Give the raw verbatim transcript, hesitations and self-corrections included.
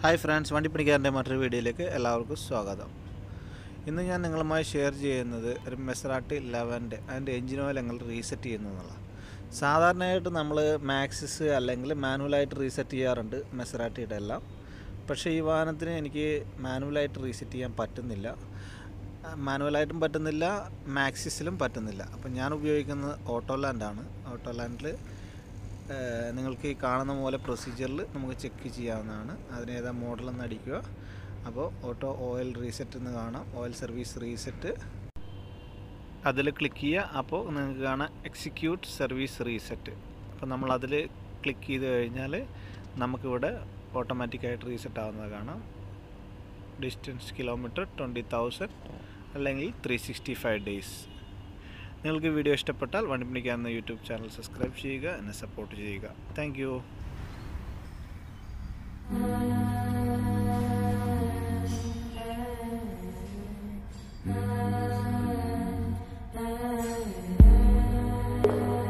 Hi friends, വണ്ടിപ്പണിക്കാരൻ്റെ മറ്റൊരു വീഡിയോയിലേക്ക് എല്ലാവർക്കും സ്വാഗതം. ഇന്ന് ഞാൻ നിങ്ങളുമായി ഷെയർ ചെയ്യുന്നത് ഒരു മെസറാട്ടി ലെവൻ്റെ അതിൻ്റെ എഞ്ചിൻ ഓയിൽ എങ്ങനെ റീസെറ്റ് ചെയ്യുന്നതെന്നുള്ള. സാധാരണയായിട്ട് നമ്മൾ മാക്സിസ് അല്ലെങ്കിൽ മാനുവലായിട്ട് റീസെറ്റ് ചെയ്യാറുണ്ട് മെസറാട്ടിയുടെ എല്ലാം. പക്ഷേ ഈ വാഹനത്തിന് എനിക്ക് മാനുവലായിട്ട് റീസെറ്റ് ചെയ്യാൻ പറ്റുന്നില്ല. മാനുവലായിട്ടും പറ്റുന്നില്ല, മാക്സിസിലും പറ്റുന്നില്ല. അപ്പം ഞാൻ ഉപയോഗിക്കുന്നത് ഓട്ടോലാൻഡാണ്. ഓട്ടോലാൻഡിൽ നിങ്ങൾക്ക് ഈ കാണുന്ന പോലെ പ്രൊസീജിയറിൽ നമുക്ക് ചെക്ക് ചെയ്യാവുന്നതാണ്. അതിനേതാ മോഡലെന്ന് അടിക്കുക. അപ്പോൾ ഓട്ടോ ഓയിൽ റീസെറ്റ് എന്ന് കാണാം, ഓയിൽ സർവീസ് റീസെറ്റ്. അതിൽ ക്ലിക്ക് ചെയ്യുക. അപ്പോൾ നിങ്ങൾക്ക് കാണാം എക്സിക്യൂട്ട് സർവീസ് റീസെറ്റ്. അപ്പോൾ നമ്മൾ അതിൽ ക്ലിക്ക് ചെയ്ത് കഴിഞ്ഞാൽ നമുക്കിവിടെ ഓട്ടോമാറ്റിക്കായിട്ട് റീസെറ്റ് ആവുന്നത് കാണാം. ഡിസ്റ്റൻസ് കിലോമീറ്റർ ട്വൻറ്റി തൗസൻഡ് അല്ലെങ്കിൽ ത്രീ സിക്സ്റ്റി ഫൈവ് ഡേയ്സ്. നിങ്ങൾക്ക് വീഡിയോ ഇഷ്ടപ്പെട്ടാൽ വണ്ടിപ്പണിക്കാരൻ്റെ യൂട്യൂബ് ചാനൽ സബ്സ്ക്രൈബ് ചെയ്യുക, എന്നെ സപ്പോർട്ട് ചെയ്യുക. Thank you. Thank you.